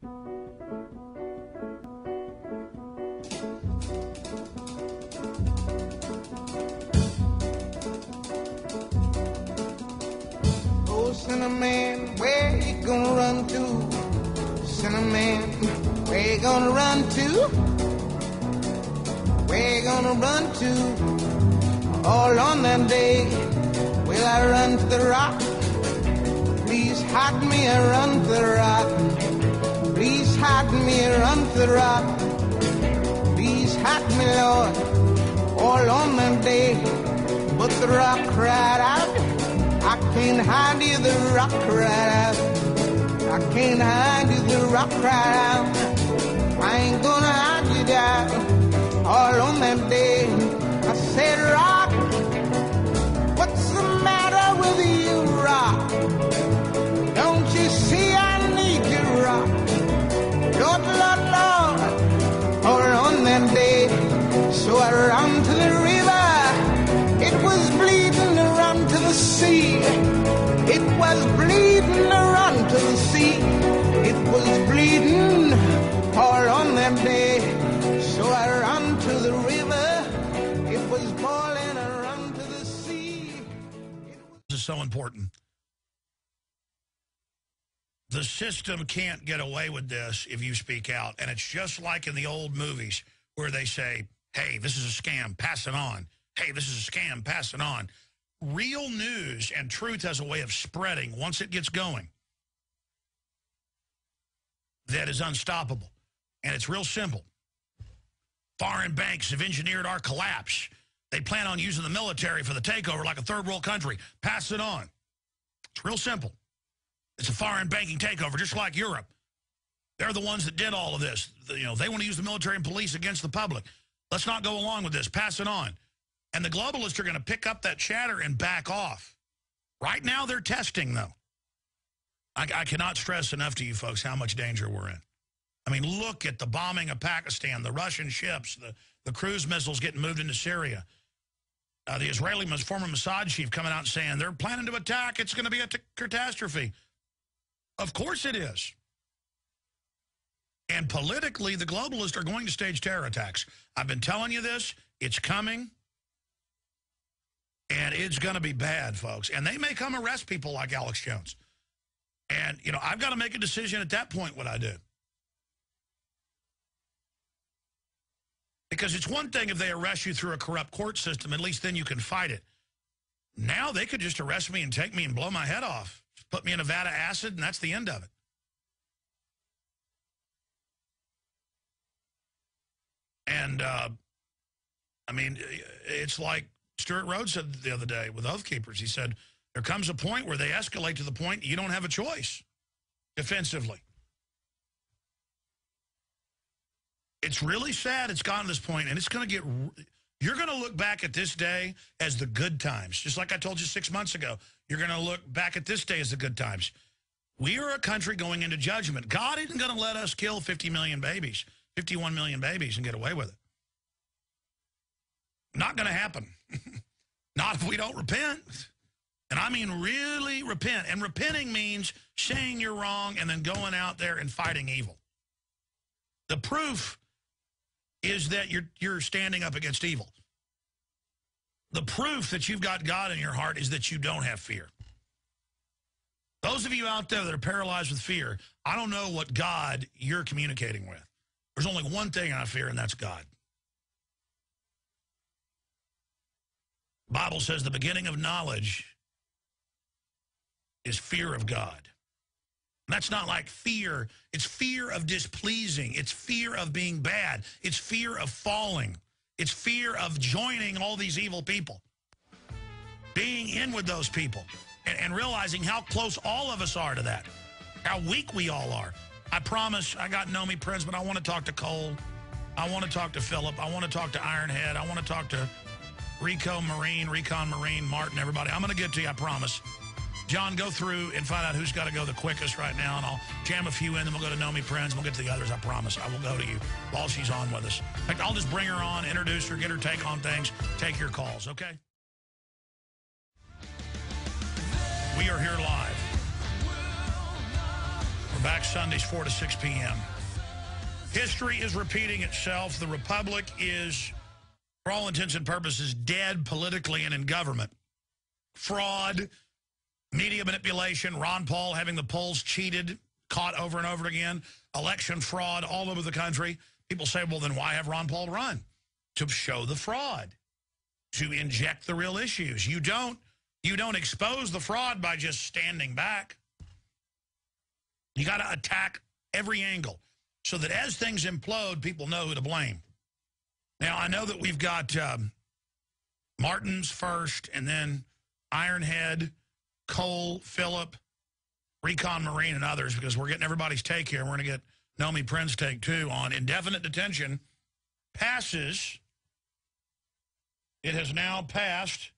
Oh, Cinnamon, where you gonna run to? Cinnamon, where you gonna run to? Where you gonna run to? All on that day, will I run to the rock? Please hide me and run to the rock. Please hide me and run to the rock. Please hide me, Lord, all on that day. But the rock cried out, I can't hide you, the rock cried out. I can't hide you, the rock cried out. I ain't gonna hide you down all on that day. I said, rock, what's the matter with you, rock? Don't you see I need you, rock? Lord, Lord, Lord, all on that day. So I ran to the river. It was bleeding to run to the sea. It was bleeding to run to the sea. It was bleeding all on that day. So I ran to the river. It was boiling, I ran to the sea. This is so important. The system can't get away with this if you speak out. And it's just like in the old movies where they say, hey, this is a scam, pass it on. Hey, this is a scam, pass it on. Real news and truth has a way of spreading once it gets going that is unstoppable. And it's real simple. Foreign banks have engineered our collapse. They plan on using the military for the takeover like a third world country. Pass it on. It's real simple. It's a foreign banking takeover, just like Europe. They're the ones that did all of this. They want to use the military and police against the public. Let's not go along with this. Pass it on. And the globalists are going to pick up that chatter and back off. Right now, they're testing, though. I cannot stress enough to you folks how much danger we're in. I mean, look at the bombing of Pakistan, the Russian ships, the cruise missiles getting moved into Syria. The Israeli former Mossad chief coming out and saying they're planning to attack. It's going to be a catastrophe. Of course it is. And politically, the globalists are going to stage terror attacks. I've been telling you this. It's coming. And it's going to be bad, folks. And they may come arrest people like Alex Jones. And, I've got to make a decision at that point what I do. Because it's one thing if they arrest you through a corrupt court system, at least then you can fight it. Now they could just arrest me and take me and blow my head off. Put me in Nevada acid, and that's the end of it. And, it's like Stuart Rhodes said the other day with Oath Keepers. He said, there comes a point where they escalate to the point you don't have a choice defensively. It's really sad it's gotten to this point, and it's going to get... You're going to look back at this day as the good times. Just like I told you 6 months ago, you're going to look back at this day as the good times. We are a country going into judgment. God isn't going to let us kill 50 million babies, 51 million babies, and get away with it. Not going to happen. Not if we don't repent. And I mean really repent. And repenting means saying you're wrong and then going out there and fighting evil. The proof is that you're standing up against evil. The proof that you've got God in your heart is that you don't have fear. Those of you out there that are paralyzed with fear, I don't know what God you're communicating with. There's only one thing I fear, and that's God. The Bible says the beginning of knowledge is fear of God. And that's not like fear. It's fear of displeasing. It's fear of being bad. It's fear of falling. It's fear of joining all these evil people. Being in with those people. And realizing how close all of us are to that. How weak we all are. I promise, I got Nomi Prince, but I want to talk to Cole. I want to talk to Philip. I want to talk to Ironhead. I want to talk to Recon Marine, Martin, everybody. I'm going to get to you, I promise. John, go through and find out who's got to go the quickest right now, and I'll jam a few in, then we'll go to Nomi Prince, and we'll get to the others, I promise. I will go to you while she's on with us. In fact, I'll just bring her on, introduce her, get her take on things, take your calls, okay? We are here live. We're Back Sundays, 4 to 6 p.m. History is repeating itself. The Republic is, for all intents and purposes, dead politically and in government. Fraud, media manipulation, Ron Paul having the polls cheated, caught over and over again, election fraud all over the country. People say, well, then why have Ron Paul run? To show the fraud, to inject the real issues. You don't expose the fraud by just standing back. You got to attack every angle so that as things implode, people know who to blame. Now, I know that we've got Martin's first, and then Ironhead, Cole, Phillip, Recon Marine, and others, because we're getting everybody's take here. We're going to get Nomi Prince's take, too, on indefinite detention passes. It has now passed